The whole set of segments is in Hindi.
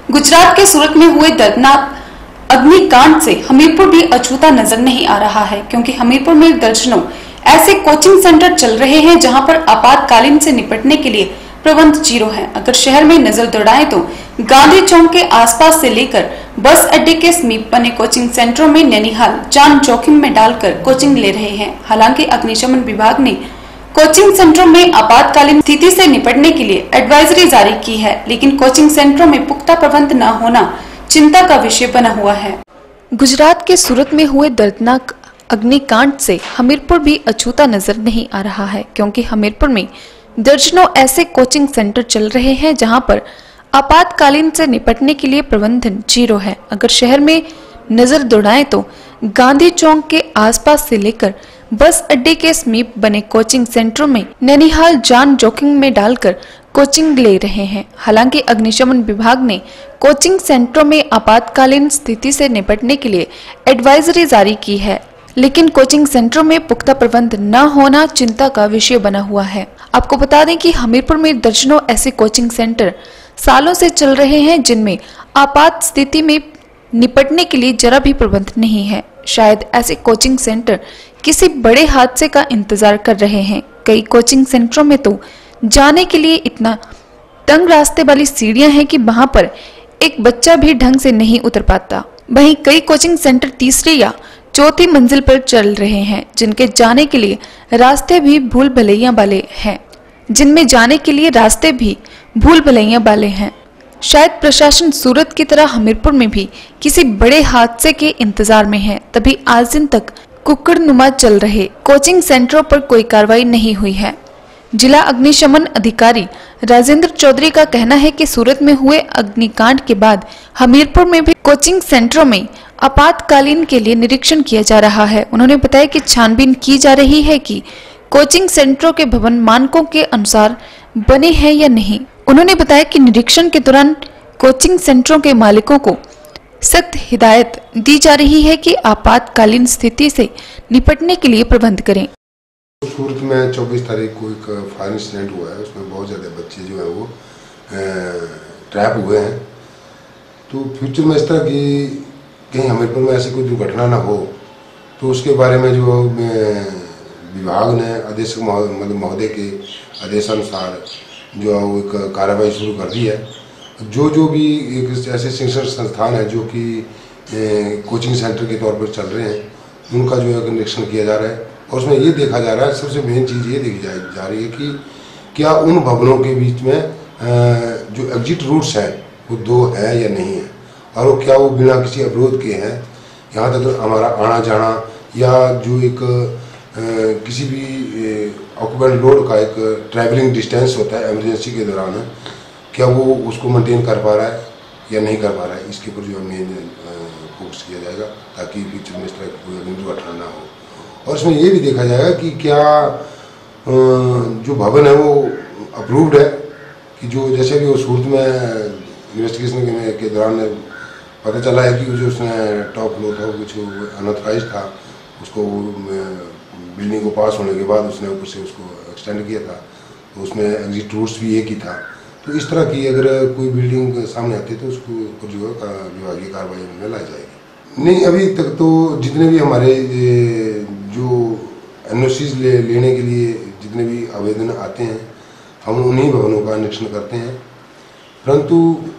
गुजरात के सूरत में हुए दर्दनाक अग्निकांड से हमीरपुर भी अछूता नजर नहीं आ रहा है, क्योंकि हमीरपुर में दर्जनों ऐसे कोचिंग सेंटर चल रहे हैं जहां पर आपातकालीन से निपटने के लिए प्रबंध जीरो है। अगर शहर में नजर दौड़ाएं तो गांधी चौक के आसपास से लेकर बस अड्डे के समीप बने कोचिंग सेंटरों में नैनीहाल जान जोखिम में डालकर कोचिंग ले रहे हैं। हालांकि अग्निशमन विभाग ने कोचिंग सेंटरों में आपातकालीन स्थिति से निपटने के लिए एडवाइजरी जारी की है, लेकिन कोचिंग सेंटरों में पुख्ता प्रबंध न होना चिंता का विषय बना हुआ है। गुजरात के सूरत में हुए दर्दनाक अग्निकांड से हमीरपुर भी अछूता नजर नहीं आ रहा है, क्योंकि हमीरपुर में दर्जनों ऐसे कोचिंग सेंटर चल रहे हैं जहां पर आपातकालीन से निपटने के लिए प्रबंधन जीरो है। अगर शहर में नजर दौड़ाएं तो गांधी चौक के आसपास से लेकर बस अड्डे के समीप बने कोचिंग सेंटरों में नैनीहाल जान जोखिम में डालकर कोचिंग ले रहे हैं। हालांकि अग्निशमन विभाग ने कोचिंग सेंटरों में आपातकालीन स्थिति से निपटने के लिए एडवाइजरी जारी की है, लेकिन कोचिंग सेंटरों में पुख्ता प्रबंध न होना चिंता का विषय बना हुआ है। आपको बता दें कि हमीरपुर में दर्जनों ऐसे कोचिंग सेंटर सालों से चल रहे हैं जिनमें आपात स्थिति में निपटने के लिए जरा भी प्रबंध नहीं है। शायद ऐसे कोचिंग सेंटर किसी बड़े हादसे का इंतजार कर रहे हैं। कई कोचिंग सेंटरों में तो जाने के लिए इतना तंग रास्ते वाली सीढ़ियां हैं कि वहां पर एक बच्चा भी ढंग से नहीं उतर पाता। वहीं कई कोचिंग सेंटर तीसरी या चौथी मंजिल पर चल रहे हैं, जिनके जाने के लिए रास्ते भी भूल भुलैया वाले हैं। शायद प्रशासन सूरत की तरह हमीरपुर में भी किसी बड़े हादसे के इंतजार में है, तभी आज दिन तक कुक्कड़नुमा चल रहे कोचिंग सेंटरों पर कोई कार्रवाई नहीं हुई है। जिला अग्निशमन अधिकारी राजेंद्र चौधरी का कहना है कि सूरत में हुए अग्निकांड के बाद हमीरपुर में भी कोचिंग सेंटरों में आपातकालीन के लिए निरीक्षण किया जा रहा है। उन्होंने बताया कि छानबीन की जा रही है कि कोचिंग सेंटरों के भवन मानकों के अनुसार बने हैं या नहीं। उन्होंने बताया कि निरीक्षण के दौरान कोचिंग सेंटरों के मालिकों को सख्त हिदायत दी जा रही है कि आपातकालीन स्थिति से निपटने के लिए प्रबंध करें। सूरत में 24 तारीख को एक फायर इंसिडेंट हुआ है, उसमें बहुत ज़्यादा बच्चे जो है वो ट्रैप हुए हैं। तो फ्यूचर में इस तरह की कहीं हमीरपुर में ऐसी कोई दुर्घटना ना हो, तो उसके बारे में जो विभाग ने आदेश महोदय के आदेशानुसार जो है वो एक कार्रवाई शुरू कर दी है। जो भी एक ऐसे शिक्षण संस्थान है जो कि कोचिंग सेंटर के तौर पर चल रहे हैं, उनका जो है निरीक्षण किया जा रहा है। और उसमें ये देखा जा रहा है, सबसे मेन चीज़ ये देखी जा रही है कि क्या उन भवनों के बीच में जो एग्जिट रूट्स हैं वो 2 है या नहीं है, और वो क्या वो बिना किसी अवरोध के हैं। यहाँ तक तो हमारा आना जाना या जो एक किसी भी ऑक्यूपेंट लोड का एक ट्रैवलिंग डिस्टेंस होता है इमरजेंसी के दौरान, क्या वो उसको मेंटेन कर पा रहा है या नहीं कर पा रहा है, इसके ऊपर जो है मेन फोकस किया जाएगा, ताकि फ्यूचर में इस तरह की कोई दुर्घटना ना हो। और इसमें ये भी देखा जाएगा कि क्या जो भवन है वो अप्रूव्ड है, कि जो जैसे भी वो सूरत में इन्वेस्टिगेशन के दौरान पता चला है कि जो उसने टॉप फ्लोर था कुछ अनऑथराइज था, उसको बिल्डिंग को पास होने के बाद उसने ऊपर से उसको एक्सटेंड किया था, तो उसमें एग्जिट रूट्स भी एक ही था। तो इस तरह की अगर कोई बिल्डिंग सामने आती है तो उसको ऊपर जो है विभागीय कार्रवाई में लाई जाएगी। नहीं, अभी तक तो जितने भी हमारे जो एनओसीज लेने के लिए जितने भी आवेदन आते हैं, हम उन्हीं भवनों का निरीक्षण करते हैं। परंतु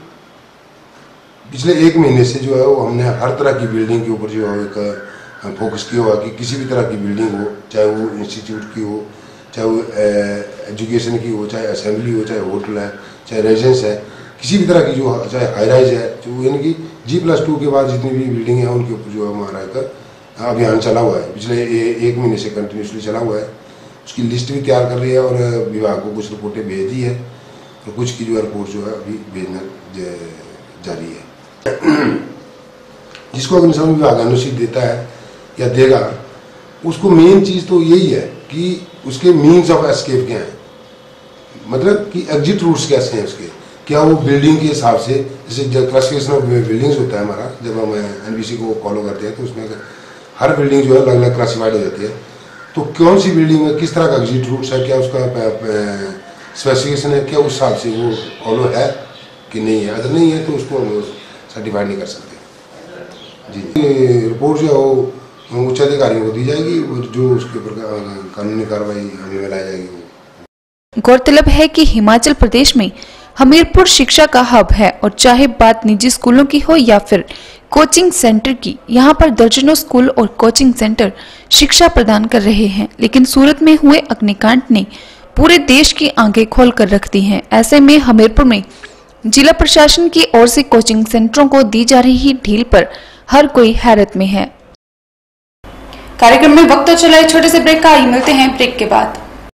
पिछले 1 महीने से जो है वो हमने हर तरह की बिल्डिंग के ऊपर जो है एक फोकस किया हुआ कि किसी भी तरह की बिल्डिंग हो, चाहे वो इंस्टीट्यूट की हो, चाहे वो एजुकेशन की हो, चाहे असेंबली हो, चाहे होटल है, चाहे रेजिडेंस है, किसी भी तरह की जो चाहे हाई राइज है, जो यानी कि G+2 के बाद जितनी भी बिल्डिंग है उनके ऊपर जो है हमारा एक अभियान चला हुआ है। पिछले 1 महीने से कंटिन्यूसली चला हुआ है। उसकी लिस्ट भी तैयार कर रही है और विभाग को कुछ रिपोर्टें भेज दी है, और कुछ की जो है रिपोर्ट जो है अभी भेजना जारी है। जिसको अग्निशमन विभाग अनुसूचित देता है या देगा, उसको मेन चीज़ तो यही है कि उसके मीन्स ऑफ एस्केप क्या हैं, मतलब कि एग्जिट रूट्स कैसे हैं उसके, क्या वो बिल्डिंग के हिसाब से, जैसे क्लासिफिकेशन ऑफ बिल्डिंग्स होता है हमारा, जब हम एनबीसी को फॉलो करते हैं तो उसमें हर बिल्डिंग जो है अलग अलग क्लासिफाइड हो जाती है। तो कौन सी बिल्डिंग में किस तरह का एग्जिट रूट्स है, क्या उसका स्पेसिफिकेशन है, क्या उस हिसाब से वो फॉलो है कि नहीं है, अगर नहीं है तो उसको हम सर्टिफाइड नहीं कर सकते। जी, रिपोर्ट जो है उच्च अधिकारियों को दी जाएगी और जो उसके ऊपर कानूनी कार्रवाई अमल में लाई जाएगी। गौरतलब है कि हिमाचल प्रदेश में हमीरपुर शिक्षा का हब है और चाहे बात निजी स्कूलों की हो या फिर कोचिंग सेंटर की, यहाँ पर दर्जनों स्कूल और कोचिंग सेंटर शिक्षा प्रदान कर रहे हैं। लेकिन सूरत में हुए अग्निकांड ने पूरे देश की आंखें खोल कर रख दी हैं। ऐसे में हमीरपुर में जिला प्रशासन की ओर से कोचिंग सेंटरों को दी जा रही ढील पर हर कोई हैरत में है। कार्यक्रम में वक्त तो चला एक छोटे से ब्रेक का, मिलते हैं ब्रेक के बाद।